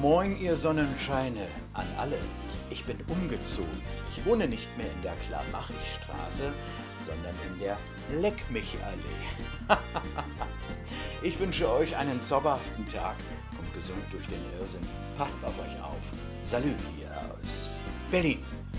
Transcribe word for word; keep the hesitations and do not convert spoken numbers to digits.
Moin, ihr Sonnenscheine an alle. Ich bin umgezogen. Ich wohne nicht mehr in der Klarmachigstraße, sondern in der Leck-mich-Allee. Ich wünsche euch einen zauberhaften Tag. Kommt gesund durch den Irrsinn. Passt auf euch auf. Salü hier aus Berlin.